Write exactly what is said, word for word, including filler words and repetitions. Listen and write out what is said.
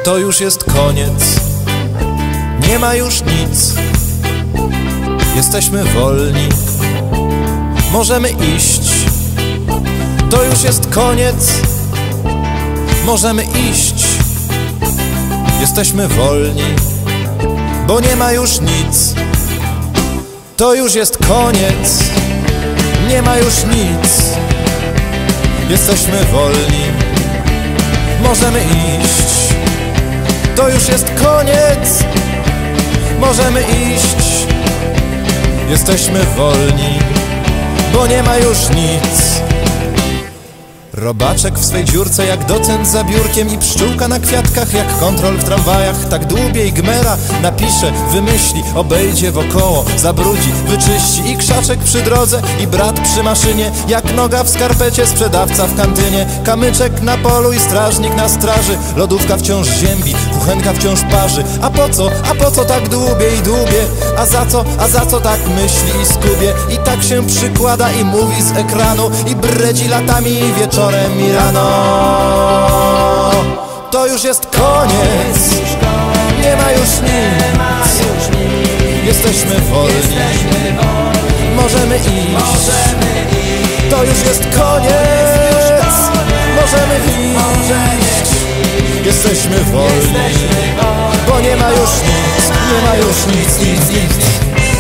To już jest koniec, nie ma już nic. Jesteśmy wolni, możemy iść. To już jest koniec, możemy iść. Jesteśmy wolni, bo nie ma już nic. To już jest koniec, nie ma już nic. Jesteśmy wolni, możemy iść. To już jest koniec, możemy iść. Jesteśmy wolni, bo nie ma już nic. Robaczek w swej dziurce jak docent za biurkiem i pszczółka na kwiatkach jak kontrol w tramwajach. Tak dłubie i gmera napisze, wymyśli, obejdzie wokoło, zabrudzi, wyczyści. I krzaczek przy drodze i brat przy maszynie, jak noga w skarpecie, sprzedawca w kantynie. Kamyczek na polu i strażnik na straży. Lodówka wciąż ziębi, kuchenka wciąż parzy. A po co, a po co tak dłubie i dłubie? A za co, a za co tak myśli i skubie? I tak się przykłada i mówi z ekranu i bredzi latami i wieczorem i rano. To już jest koniec, nie ma już nic. Jesteśmy wolni, możemy iść. To już jest koniec, możemy iść. Jesteśmy wolni, bo nie ma już nic, nie ma już nic, nic, nic.